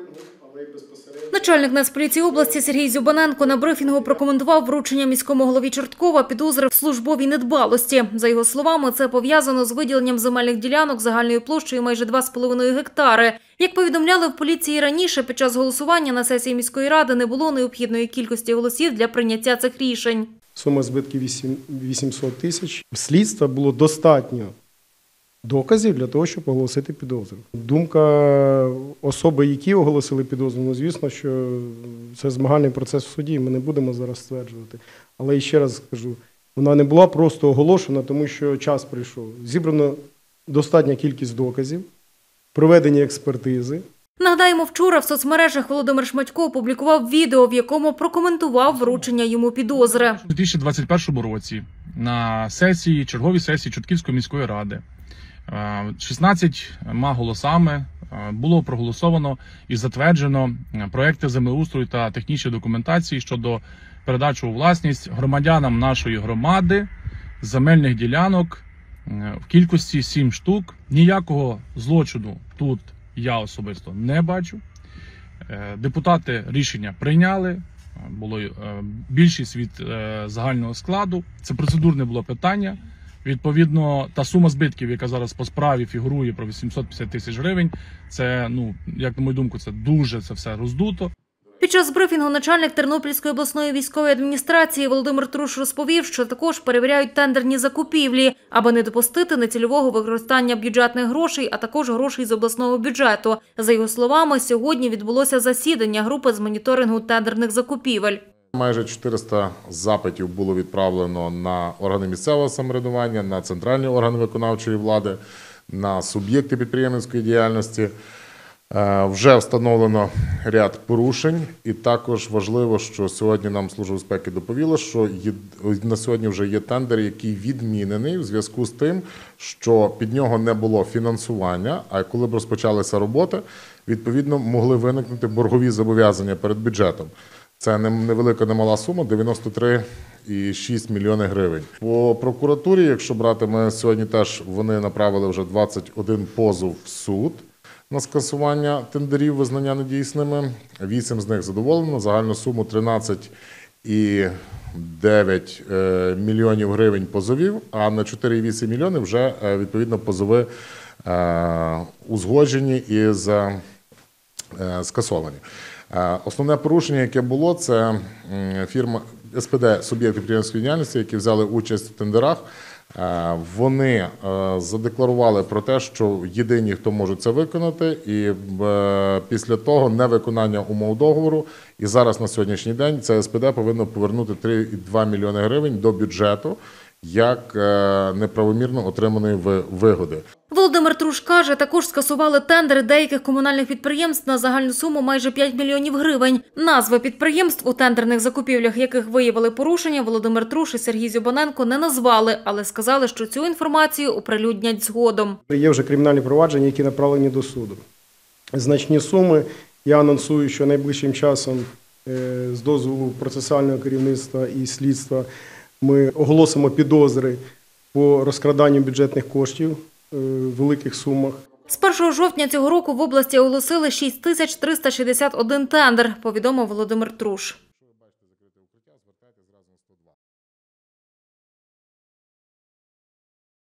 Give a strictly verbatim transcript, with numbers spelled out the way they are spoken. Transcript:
Начальник Нацполіції області Сергій Зюбаненко на брифінгу прокоментував вручення міському голові Чорткова підозри в службовій недбалості. За його словами, це пов'язано з виділенням земельних ділянок загальною площею майже два з половиною гектари. Як повідомляли в поліції раніше, під час голосування на сесії міської ради не було необхідної кількості голосів для прийняття цих рішень. Сума збитків вісімсот тисяч. Слідства було достатньо доказів для того, щоб оголосити підозру. Думка особи, які оголосили підозру, ну, звісно, що це змагальний процес в суді, ми не будемо зараз стверджувати. Але ще раз скажу, вона не була просто оголошена, тому що час прийшов. Зібрано достатня кількість доказів, проведені експертизи. Нагадаємо, вчора в соцмережах Володимир Шматько опублікував відео, в якому прокоментував вручення йому підозри. У дві тисячі двадцять першому році на сесії, черговій сесії Чортківської міської ради шістнадцятьма голосами було проголосовано і затверджено проекти землеустрою та технічної документації щодо передачі у власність громадянам нашої громади земельних ділянок в кількості сім штук. Ніякого злочину тут я особисто не бачу. Депутати рішення прийняли, було більшість від загального складу. Це процедурне було питання. Відповідно, та сума збитків, яка зараз по справі фігурує про вісімсот п'ятдесят тисяч гривень, це, ну, як на мою думку, це дуже це все роздуто. Під час брифінгу начальник Тернопільської обласної військової адміністрації Володимир Труш розповів, що також перевіряють тендерні закупівлі, аби не допустити нецільового використання бюджетних грошей, а також грошей з обласного бюджету. За його словами, сьогодні відбулося засідання групи з моніторингу тендерних закупівель. Майже чотириста запитів було відправлено на органи місцевого самоврядування, на центральні органи виконавчої влади, на суб'єкти підприємницької діяльності. Вже встановлено ряд порушень, і також важливо, що сьогодні нам Служба безпеки доповіла, що на сьогодні вже є тендер, який відмінений в зв'язку з тим, що під нього не було фінансування, а коли б розпочалися роботи, відповідно могли виникнути боргові зобов'язання перед бюджетом. Це невелика, немала сума – дев'яносто три цілих шість мільйони гривень. По прокуратурі, якщо брати, ми сьогодні теж, вони направили вже двадцять один позов в суд на скасування тендерів, визнання недійсними. вісім з них задоволено, загальну суму тринадцять цілих дев'ять мільйонів гривень позовів, а на чотири цілих вісім мільйони вже, відповідно, позови узгоджені і скасовані. Основне порушення, яке було, це фірма ес пе де «Суб'єкти підприємницької діяльності», які взяли участь в тендерах. Вони задекларували про те, що єдині, хто може це виконати, і після того невиконання умов договору, і зараз на сьогоднішній день це ес пе де повинно повернути три цілих два мільйони гривень до бюджету як неправомірно отриманої вигоди. Володимир Труш каже, також скасували тендери деяких комунальних підприємств на загальну суму майже п'ять мільйонів гривень. Назви підприємств, у тендерних закупівлях яких виявили порушення, Володимир Труш і Сергій Зюбаненко не назвали, але сказали, що цю інформацію оприлюднять згодом. Є вже кримінальні провадження, які направлені до суду. Значні суми. Я анонсую, що найближчим часом з дозволу процесуального керівництва і слідства ми оголосимо підозри по розкраданню бюджетних коштів в великих сумах. З першого жовтня цього року в області оголосили шість тисяч триста шістдесят один тендер, повідомив Володимир Труш.